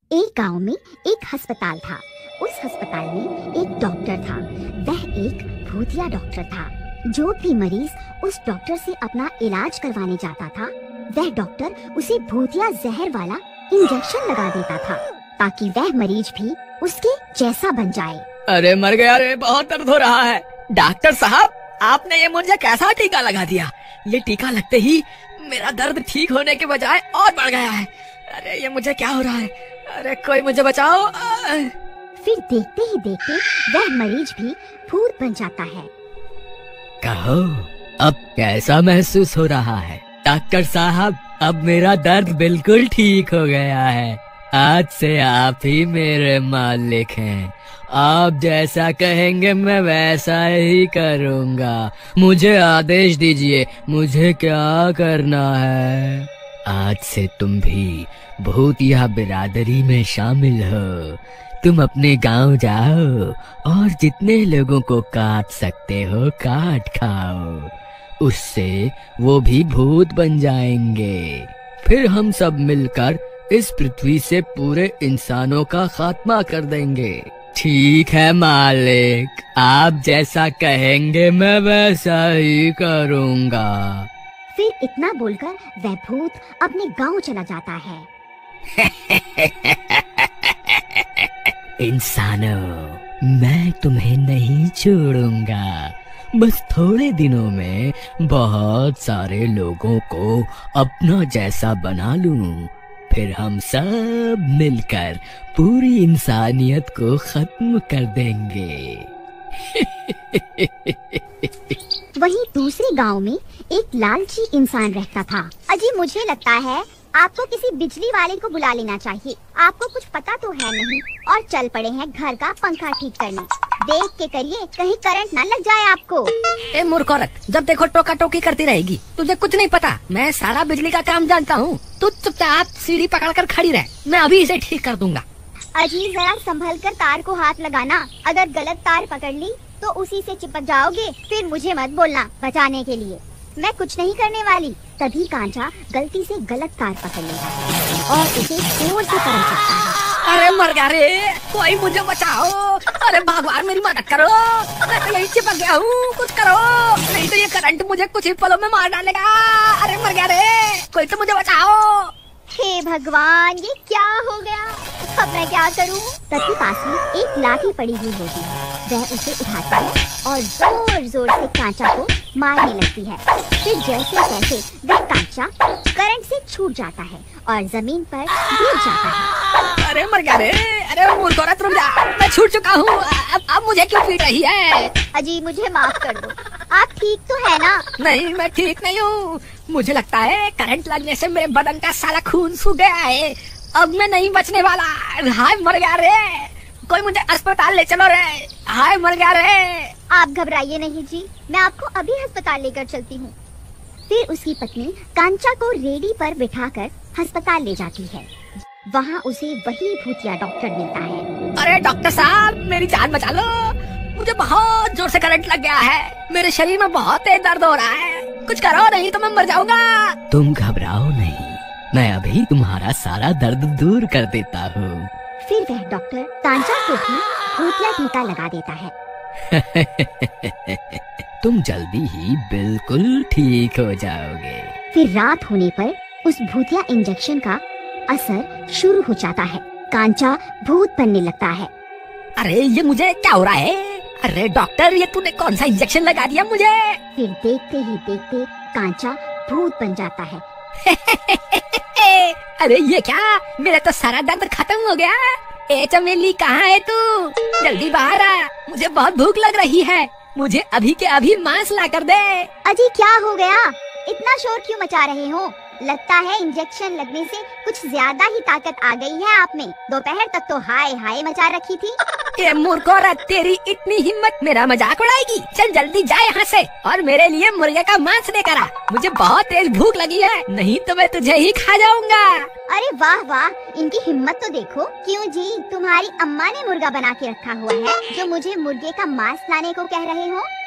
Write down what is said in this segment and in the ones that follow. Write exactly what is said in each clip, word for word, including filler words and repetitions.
एक गांव में एक अस्पताल था। उस अस्पताल में एक डॉक्टर था। वह एक भूतिया डॉक्टर था। जो भी मरीज उस डॉक्टर से अपना इलाज करवाने जाता था, वह डॉक्टर उसे भूतिया जहर वाला इंजेक्शन लगा देता था ताकि वह मरीज भी उसके जैसा बन जाए। अरे मर गया रे, बहुत दर्द हो रहा है। डॉक्टर साहब, आपने ये मुझे कैसा टीका लगा दिया? ये टीका लगते ही मेरा दर्द ठीक होने के बजाय और बढ़ गया है। अरे ये मुझे क्या हो रहा है? अरे कोई मुझे बचाओ। फिर देखते ही देखते वह मरीज भी भूत बन जाता है। कहो, अब कैसा महसूस हो रहा है? डॉक्टर साहब, अब मेरा दर्द बिल्कुल ठीक हो गया है। आज से आप ही मेरे मालिक हैं। आप जैसा कहेंगे मैं वैसा ही करूँगा। मुझे आदेश दीजिए, मुझे क्या करना है? आज से तुम भी भूतिया बिरादरी में शामिल हो। तुम अपने गांव जाओ और जितने लोगों को काट सकते हो काट खाओ। उससे वो भी भूत बन जाएंगे। फिर हम सब मिलकर इस पृथ्वी से पूरे इंसानों का खात्मा कर देंगे। ठीक है मालिक, आप जैसा कहेंगे मैं वैसा ही करूँगा। फिर इतना बोलकर वह भूत अपने गांव चला जाता है। इंसानों, मैं तुम्हें नहीं छोड़ूंगा। बस थोड़े दिनों में बहुत सारे लोगों को अपना जैसा बना लूं। फिर हम सब मिलकर पूरी इंसानियत को खत्म कर देंगे। वहीं दूसरे गांव में एक लालची इंसान रहता था। अजी, मुझे लगता है आपको किसी बिजली वाले को बुला लेना चाहिए। आपको कुछ पता तो है नहीं और चल पड़े हैं घर का पंखा ठीक करने। देख के करिए, कहीं करंट ना लग जाए आपको। ए मूर्ख औरत, जब देखो टोका टोकी करती रहेगी। तुझे कुछ नहीं पता, मैं सारा बिजली का काम जानता हूँ। तू चुपचाप सीढ़ी पकड़कर खड़ी रह, मैं अभी इसे ठीक कर दूंगा। अजी, जरा संभल कर तार को हाथ लगाना। अगर गलत तार पकड़ ली तो उसी से चिपक जाओगे। फिर मुझे मत बोलना बचाने के लिए, मैं कुछ नहीं करने वाली। तभी कांचा गलती से गलत तार पकड़ लेता है और उसे जोर से करंट लगता है। अरे मर गया रे, कोई मुझे बचाओ। अरे भगवान, मेरी मदद करो, मैं तो यही चिपक गया हूँ। कुछ करो, नहीं तो ये करंट मुझे कुछ ही पलों में मार डालेगा। अरे मर गया रे, कोई तो मुझे बचाओ। हे भगवान, ये क्या हो गया? अब मैं क्या करूं? तभी पास में एक लाठी पड़ी हुई होती है। वह उसे उठाता है और जोर जोर से कांचा को मारने लगती है। फिर जैसे तैसे वह कांचा करंट से छूट जाता है और जमीन पर गिर जाता है। अरे मर गया रे, अरे मूर्ख औरत रुक जा, मैं छूट चुका हूँ। अब, अब मुझे क्यों पीट रही है? अजी, मुझे माफ कर दो। आप ठीक तो है ना? नहीं, मैं ठीक नहीं हूँ। मुझे लगता है करंट लगने से मेरे बदन का सारा खून सूख गया है। अब मैं नहीं बचने वाला। हाय मर गया रे, कोई मुझे अस्पताल ले चलो रे। हाय मर गया रे। आप घबराइए नहीं जी, मैं आपको अभी अस्पताल लेकर चलती हूँ। फिर उसकी पत्नी कांचा को रेडी पर बिठाकर अस्पताल ले जाती है। वहाँ उसे वही भूतिया डॉक्टर मिलता है। अरे डॉक्टर साहब, मेरी जान बचा लो। मुझे बहुत जोर से करंट लग गया है। मेरे शरीर में बहुत तेज दर्द हो रहा है। कुछ करो, नहीं तो मैं मर जाऊंगा। तुम घबराओ नहीं, मैं अभी तुम्हारा सारा दर्द दूर कर देता हूँ। फिर वह डॉक्टर कांचा को भी भूतिया टीका लगा देता है। तुम जल्दी ही बिल्कुल ठीक हो जाओगे। फिर रात होने पर उस भूतिया इंजेक्शन का असर शुरू हो जाता है। कांचा भूत बनने लगता है। अरे ये मुझे क्या हो रहा है? अरे डॉक्टर, ये तूने कौन सा इंजेक्शन लगा दिया मुझे? फिर देखते ही देखते कांचा भूत बन जाता है। अरे ये क्या, मेरा तो सारा दर्द खत्म हो गया। ए चमेली, कहाँ है तू? जल्दी बाहर आ, मुझे बहुत भूख लग रही है। मुझे अभी के अभी मांस ला कर दे। अजी, क्या हो गया? इतना शोर क्यों मचा रहे हो? लगता है इंजेक्शन लगने से कुछ ज्यादा ही ताकत आ गई है आप में। दोपहर तक तो हाय हाय मचा रखी थी। ये मूर्ख औरत, तेरी इतनी हिम्मत, मेरा मजाक उड़ाएगी? चल जल्दी जा यहाँ से और मेरे लिए मुर्गे का मांस लेकर आ। मुझे बहुत तेज भूख लगी है, नहीं तो मैं तुझे ही खा जाऊंगा। अरे वाह वाह, इनकी हिम्मत तो देखो। क्यों जी, तुम्हारी अम्मा ने मुर्गा बना के रखा हुआ है जो मुझे मुर्गे का मांस लाने को कह रहे हो?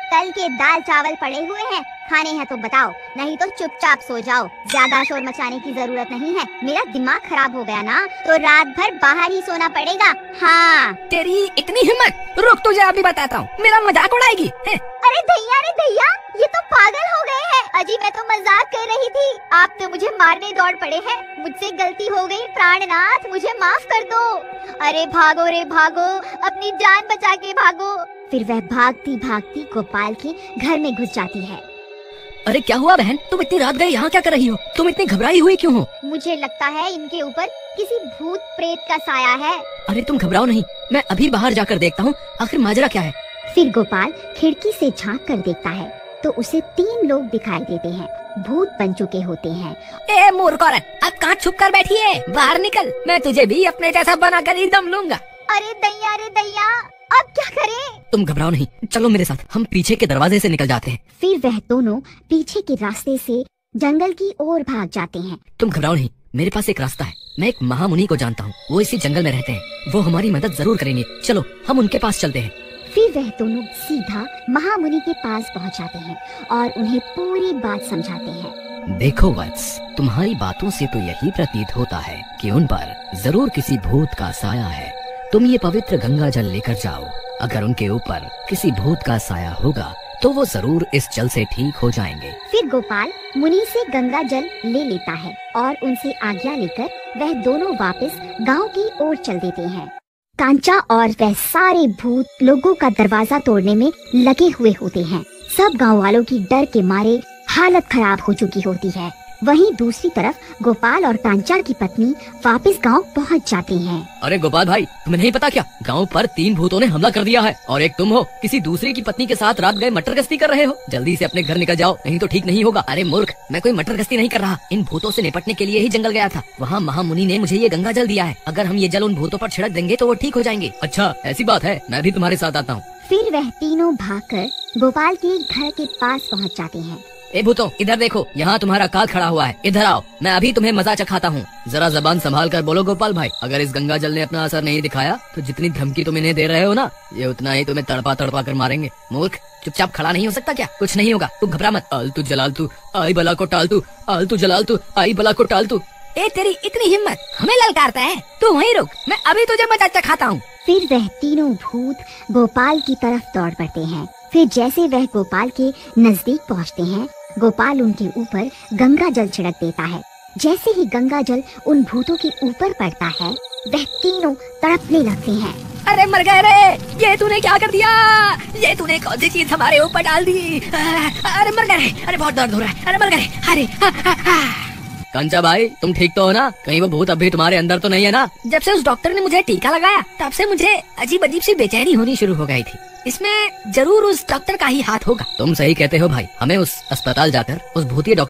कल के दाल चावल पड़े हुए हैं, खाने हैं तो बताओ, नहीं तो चुपचाप सो जाओ। ज्यादा शोर मचाने की जरूरत नहीं है। मेरा दिमाग खराब हो गया ना तो रात भर बाहर ही सोना पड़ेगा। हाँ। तेरी इतनी हिम्मत, रुक तुझे अभी बताता हूँ। मेरा मजाक उड़ाएगी? अरे भैया, अरे भैया, ये तो पागल हो गए हैं। अजी मैं तो मजाक कर रही थी, आप तो मुझे मारने दौड़ पड़े हैं। मुझसे गलती हो गई प्राणनाथ, मुझे माफ कर दो। अरे भागो रे भागो, अपनी जान बचा के भागो। फिर वह भागती भागती गोपाल के घर में घुस जाती है। अरे क्या हुआ बहन, तुम इतनी रात गए यहाँ क्या कर रही हो? तुम इतनी घबराई हुई क्यों हो? मुझे लगता है इनके ऊपर किसी भूत प्रेत का साया है। अरे तुम घबराओ नहीं, मैं अभी बाहर जाकर देखता हूँ आखिर माजरा क्या है। फिर गोपाल खिड़की से झांक कर देखता है तो उसे तीन लोग दिखाई देते हैं। भूत बन चुके होते हैं। ए मूर्ख औरत, अब कहाँ छुप कर बैठी है? बाहर निकल, मैं तुझे भी अपने जैसा बना कर ही दम लूंगा। अरे दैया, अरे दैया, अब क्या करें? तुम घबराओ नहीं, चलो मेरे साथ, हम पीछे के दरवाजे से निकल जाते हैं। फिर वह दोनों पीछे के रास्ते से जंगल की ओर भाग जाते हैं। तुम घबराओ नहीं, मेरे पास एक रास्ता है। मैं एक महामुनि को जानता हूँ, वो इसी जंगल में रहते हैं। वो हमारी मदद जरूर करेंगे, चलो हम उनके पास चलते हैं। फिर वह दोनों सीधा महामुनि के पास पहुँच जाते हैं और उन्हें पूरी बात समझाते हैं। देखो वत्स, तुम्हारी बातों से तो यही प्रतीत होता है कि उन पर जरूर किसी भूत का साया है। तुम ये पवित्र गंगा जल लेकर जाओ, अगर उनके ऊपर किसी भूत का साया होगा तो वो जरूर इस जल से ठीक हो जाएंगे। फिर गोपाल मुनि से गंगा जल ले लेता है और उनसे आज्ञा लेकर वह दोनों वापस गांव की ओर चल देते हैं। कांचा और वह सारे भूत लोगों का दरवाजा तोड़ने में लगे हुए होते हैं। सब गांव वालों की डर के मारे हालत खराब हो चुकी होती है। वहीं दूसरी तरफ गोपाल और कांचा की पत्नी वापस गांव पहुंच जाते हैं। अरे गोपाल भाई, तुम्हें नहीं पता क्या, गांव पर तीन भूतों ने हमला कर दिया है और एक तुम हो, किसी दूसरे की पत्नी के साथ रात गए मटर गश्ती कर रहे हो। जल्दी से अपने घर निकल जाओ, नहीं तो ठीक नहीं होगा। अरे मूर्ख, मैं कोई मटर गश्ती नहीं कर रहा, इन भूतों से निपटने के लिए ही जंगल गया था। वहाँ महामुनि ने मुझे ये गंगा जल दिया है, अगर हम ये जल उन भूतों पर छिड़क देंगे तो वो ठीक हो जाएंगे। अच्छा ऐसी बात है, मैं भी तुम्हारे साथ आता हूँ। फिर वह तीनों भागकर गोपाल के घर के पास पहुंच जाते हैं। ए भूतों, इधर देखो, यहाँ तुम्हारा काल खड़ा हुआ है, इधर आओ, मैं अभी तुम्हें मजा चखाता हूँ। जरा जबान संभाल कर बोलो गोपाल भाई, अगर इस गंगा जल ने अपना असर नहीं दिखाया तो जितनी धमकी तुम इन्हें दे रहे हो ना, ये उतना ही तुम्हें तड़पा तड़पा कर मारेंगे। मूर्ख, चुपचाप खड़ा नहीं हो सकता क्या? कुछ नहीं होगा, तू घबरा मत। आलतू जलालतू आई बला को टालतू, आलतू जलालतू आई बला को टालतू। ए तेरी इतनी हिम्मत, हमें ललकारता है? तू वहीं रुक, मैं अभी तुझे मजा चखाता हूँ। फिर वह तीनों भूत गोपाल की तरफ दौड़ पड़ते हैं। फिर जैसे वह गोपाल के नजदीक पहुँचते हैं, गोपाल उनके ऊपर गंगा जल छिड़क देता है। जैसे ही गंगा जल उन भूतों के ऊपर पड़ता है, वह तीनों तड़पने लगते हैं। अरे मर गए रे, ये तूने क्या कर दिया? ये तूने कौन सी चीज हमारे ऊपर डाल दी? अरे मर गए, अरे बहुत दर्द हो रहा है, अरे मर गए, अरे हा, हा, हा। कंचा भाई, तुम ठीक तो हो ना? कहीं वो भूत अभी तुम्हारे अंदर तो नहीं है ना? जब से उस डॉक्टर ने मुझे टीका लगाया तब से मुझे अजीब अजीब सी बेचैनी होनी शुरू हो गई थी। इसमें जरूर उस डॉक्टर का ही हाथ होगा। तुम सही कहते हो भाई, हमें उस अस्पताल जाकर उस भूतिया डॉक्टर